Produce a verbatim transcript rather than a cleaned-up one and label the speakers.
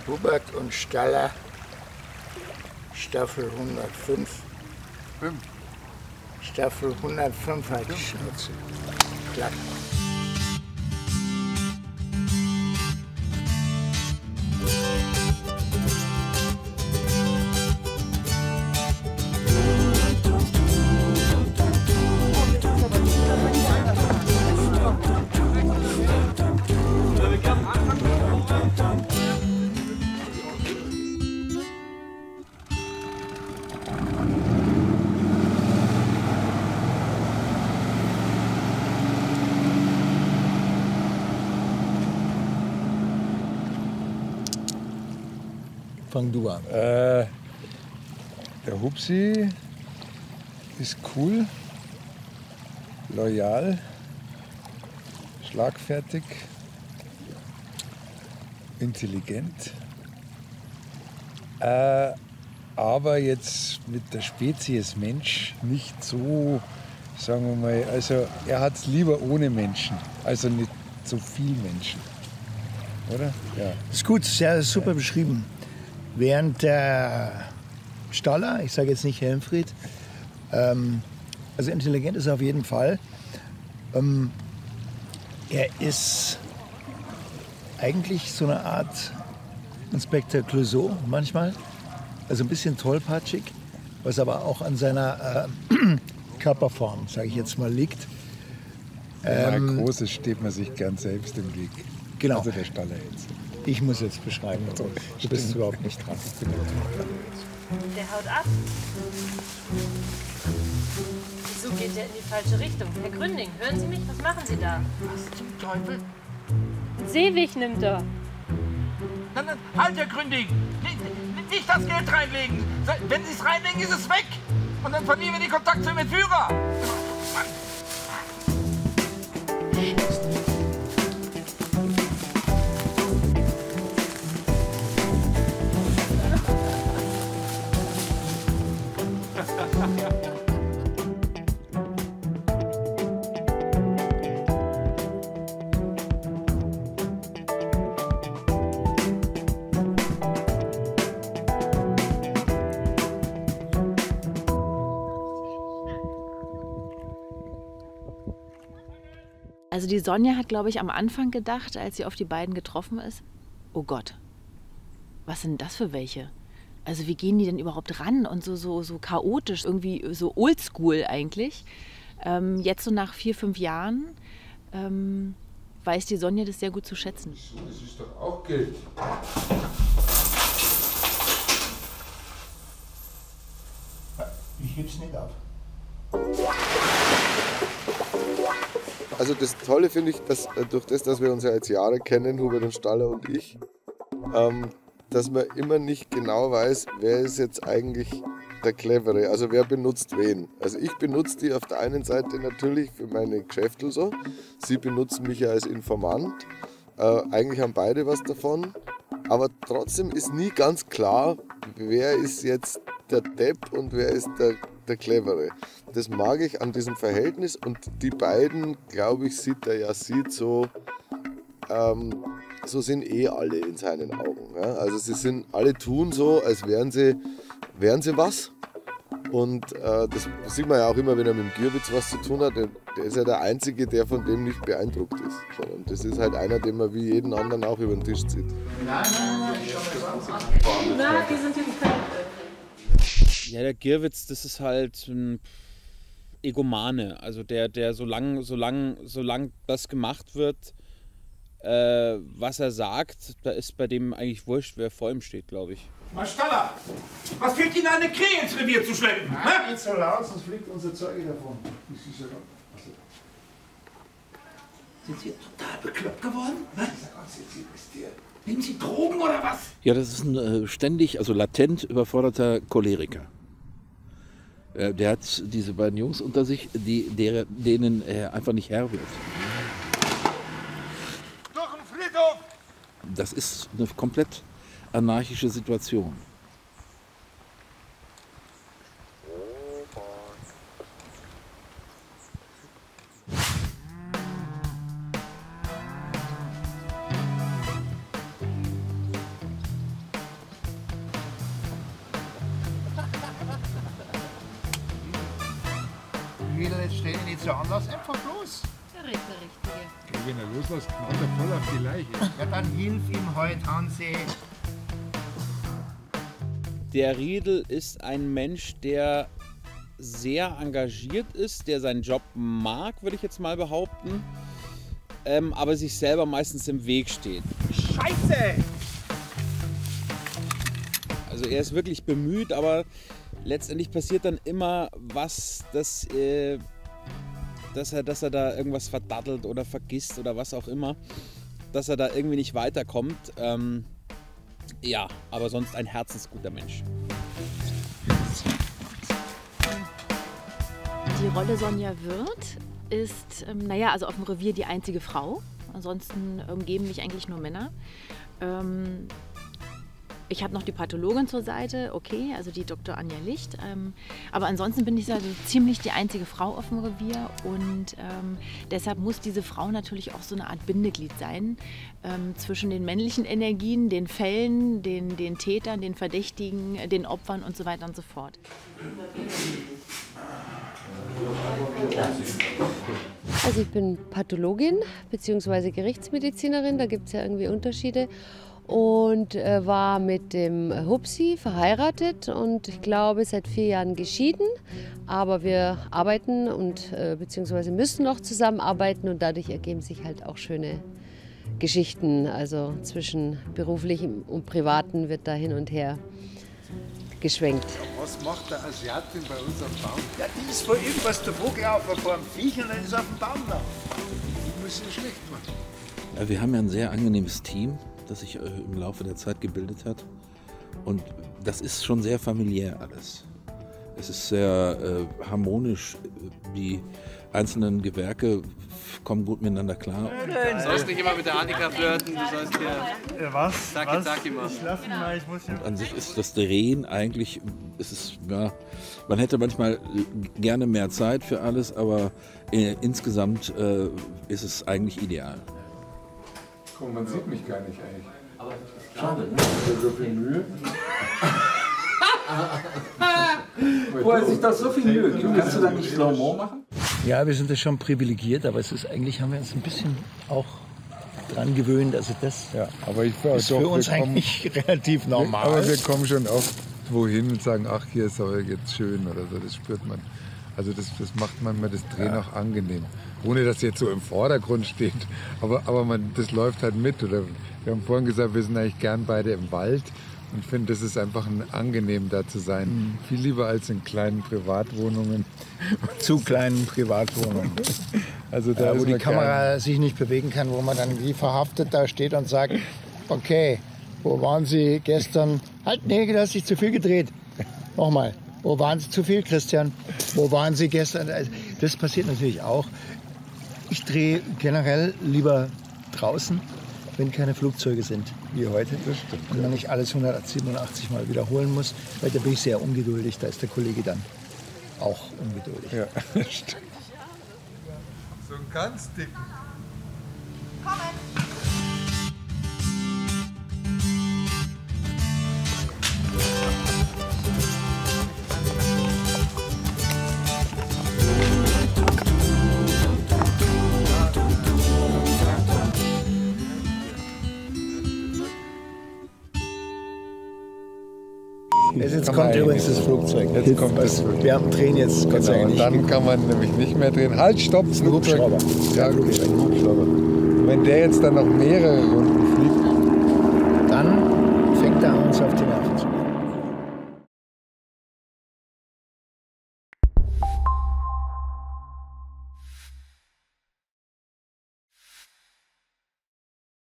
Speaker 1: Hubert und Staller, Staffel hundertfünf.
Speaker 2: Fünf.
Speaker 1: Staffel hundertfünf hat die Schnauze. Klack.
Speaker 3: Fang du an.
Speaker 2: Äh, der Hupsi ist cool, loyal, schlagfertig, intelligent. Äh, aber jetzt mit der Spezies Mensch nicht so, sagen wir mal, also er hat es lieber ohne Menschen, also nicht so viel Menschen. Oder? Ja.
Speaker 3: Ist gut, sehr super beschrieben. Während der Staller, ich sage jetzt nicht Helmfried, ähm, also intelligent ist er auf jeden Fall. Ähm, er ist eigentlich so eine Art Inspektor Clouseau manchmal, also ein bisschen tollpatschig, was aber auch an seiner äh, Körperform, sage ich jetzt mal, liegt.
Speaker 2: Wenn
Speaker 3: Ähm,
Speaker 2: man groß ist, steht man sich gern selbst im Weg.
Speaker 3: Genau.
Speaker 2: Also der Staller jetzt.
Speaker 3: Ich muss jetzt beschreiben, du bist
Speaker 2: Stimmt.
Speaker 3: überhaupt nicht dran.
Speaker 4: Der haut ab. Wieso geht der in die falsche Richtung? Herr Gründing, hören Sie mich? Was machen Sie da?
Speaker 5: Was zum Teufel?
Speaker 4: Einen Seeweg nimmt er.
Speaker 5: Nein, nein, halt, Herr Gründing! Nicht, nicht das Geld reinlegen! Wenn Sie es reinlegen, ist es weg! Und dann verlieren wir den Kontakt zum Entführer! Mann.
Speaker 6: Also die Sonja hat, glaube ich, am Anfang gedacht, als sie auf die beiden getroffen ist, oh Gott, was sind das für welche? Also wie gehen die denn überhaupt ran und so, so, so chaotisch, irgendwie so oldschool eigentlich. Ähm, jetzt so nach vier, fünf Jahren ähm, weiß die Sonja das sehr gut zu schätzen.
Speaker 2: Das ist doch auch Geld.
Speaker 3: Ich heb's nicht ab.
Speaker 7: Also das Tolle finde ich, dass äh, durch das, dass wir uns ja jetzt Jahre kennen, Hubert und Staller und ich, ähm, dass man immer nicht genau weiß, wer ist jetzt eigentlich der Clevere, also wer benutzt wen. Also ich benutze die auf der einen Seite natürlich für meine Geschäfte so, sie benutzen mich ja als Informant, äh, eigentlich haben beide was davon, aber trotzdem ist nie ganz klar, wer ist jetzt der Depp und wer ist der, der Clevere. Das mag ich an diesem Verhältnis und die beiden, glaube ich, sieht er ja sieht so, ähm, so sind eh alle in seinen Augen. Ja? Also sie sind, alle tun so, als wären sie, wären sie was. Und äh, das sieht man ja auch immer, wenn er mit dem Gierwitz was zu tun hat. Der, der ist ja der Einzige, der von dem nicht beeindruckt ist. Sondern das ist halt einer, den man wie jeden anderen auch über den Tisch zieht.
Speaker 4: Na, die sind jetzt fertig.
Speaker 8: Ja, der Gierwitz, das ist halt ein Egomane. Also der, der solange solang, solang das gemacht wird, äh, was er sagt, da ist bei dem eigentlich wurscht, wer vor ihm steht, glaube ich.
Speaker 5: Herr Staller, was fehlt Ihnen, eine Krähe ins Revier zu schleppen?
Speaker 3: Nein, nicht so laut, sonst fliegt unser Zeuge davon. Das ist ja also.
Speaker 5: Sind Sie total bekloppt geworden? Was? Nehmen Sie Drogen oder was?
Speaker 9: Ja, das ist ein äh, ständig, also latent überforderter Choleriker. Äh, der hat diese beiden Jungs unter sich, die, der, denen er einfach nicht Herr wird.
Speaker 5: Durch den Friedhof!
Speaker 9: Das ist eine komplett anarchische Situation.
Speaker 1: jetzt der Anlass einfach los.
Speaker 4: Der Richtige, Richtige.
Speaker 2: Wenn er loslässt, knallt er voll auf die Leiche.
Speaker 1: Ja, dann hilf ihm heute, Hansi.
Speaker 8: Der Riedl ist ein Mensch, der sehr engagiert ist, der seinen Job mag, würde ich jetzt mal behaupten, ähm, aber sich selber meistens im Weg steht.
Speaker 5: Scheiße!
Speaker 8: Also er ist wirklich bemüht, aber letztendlich passiert dann immer was, dass, äh, dass, er, dass er da irgendwas verdattelt oder vergisst oder was auch immer, dass er da irgendwie nicht weiterkommt. Ähm, ja, aber sonst ein herzensguter Mensch.
Speaker 6: Die Rolle Sonja Wirth ist, ähm, naja, also auf dem Revier die einzige Frau. Ansonsten umgeben mich eigentlich nur Männer. Ähm, ich habe noch die Pathologin zur Seite, okay, also die Doktor Anja Licht. Ähm, aber ansonsten bin ich also ziemlich die einzige Frau auf dem Revier und ähm, deshalb muss diese Frau natürlich auch so eine Art Bindeglied sein ähm, zwischen den männlichen Energien, den Fällen, den, den Tätern, den Verdächtigen, den Opfern und so weiter und so fort.
Speaker 10: Also ich bin Pathologin bzw. Gerichtsmedizinerin, da gibt es ja irgendwie Unterschiede. Und äh, war mit dem Hupsi verheiratet und ich glaube seit vier Jahren geschieden. Aber wir arbeiten und äh, beziehungsweise müssen noch zusammenarbeiten und dadurch ergeben sich halt auch schöne Geschichten. Also zwischen beruflichem und privaten wird da hin und her geschwenkt.
Speaker 2: Was macht der Asiatin bei uns am Baum?
Speaker 1: Ja, die ist vor irgendwas der Vogel auf, vor einem Viech und dann ist er auf dem Baum da.
Speaker 2: Die muss ja schlecht machen.
Speaker 9: Ja, wir haben ja ein sehr angenehmes Team, das sich im Laufe der Zeit gebildet hat. Und das ist schon sehr familiär alles. Es ist sehr äh, harmonisch. Die einzelnen Gewerke kommen gut miteinander klar.
Speaker 11: Du sollst nicht immer mit der Annika flirten, du sollst hier...
Speaker 12: Ja, was?
Speaker 11: Zacki,
Speaker 12: was?
Speaker 11: zacki machen.
Speaker 12: Ich lass ihn mal, ich muss hier...
Speaker 9: Und an sich ist das Drehen eigentlich, ist es, ja, man hätte manchmal gerne mehr Zeit für alles, aber äh, insgesamt äh, ist es eigentlich ideal.
Speaker 2: Komm, man sieht mich gar nicht eigentlich.
Speaker 11: Aber
Speaker 2: schade, ne? So viel Mühe.
Speaker 11: Wo er sich doch so viel Mühe gibt, kannst du da nicht Slow-Mo machen?
Speaker 3: Ja, wir sind da schon privilegiert, aber es ist eigentlich, haben wir uns ein bisschen auch dran gewöhnt. Also das
Speaker 2: ja, aber ich,
Speaker 3: ist
Speaker 2: doch,
Speaker 3: für uns
Speaker 2: kommen,
Speaker 3: eigentlich relativ normal.
Speaker 2: Aber wir kommen schon oft wohin und sagen, ach, hier ist aber jetzt schön oder so, das spürt man. Also das, das macht manchmal das Drehen ja. auch angenehm. Ohne dass jetzt so im Vordergrund steht, aber, aber man, das läuft halt mit. Oder wir haben vorhin gesagt, wir sind eigentlich gern beide im Wald. Und ich finde, das ist einfach ein angenehm, da zu sein. Mhm. Viel lieber als in kleinen Privatwohnungen.
Speaker 3: Zu kleinen Privatwohnungen.
Speaker 2: Also da
Speaker 3: äh, wo die Kamera
Speaker 2: gern.
Speaker 3: sich nicht bewegen kann, wo man dann wie verhaftet da steht und sagt, okay, wo waren Sie gestern? Halt, nee, du hast dich zu viel gedreht. Nochmal, wo waren Sie zu viel, Christian? Wo waren Sie gestern? Das passiert natürlich auch. Ich drehe generell lieber draußen, wenn keine Flugzeuge sind, wie heute. Und man nicht alles hundertsiebenundachtzig Mal wiederholen muss, weil da bin ich sehr ungeduldig. Da ist der Kollege dann auch ungeduldig.
Speaker 2: Ja, stimmt. So einen ganz dicken.
Speaker 4: Kommen!
Speaker 3: Jetzt kommt übrigens das Flugzeug.
Speaker 2: Jetzt kommt das.
Speaker 3: Wir haben drehen jetzt Gott sei Dank
Speaker 2: nicht. Und dann kann man nämlich nicht mehr drehen. Halt, stopp,
Speaker 3: das ist ein Hubschrauber.
Speaker 2: Ja, logisch, ein Hubschrauber. Wenn der jetzt dann noch mehrere Runden fliegt,
Speaker 3: dann fängt er uns auf die Nerven zu.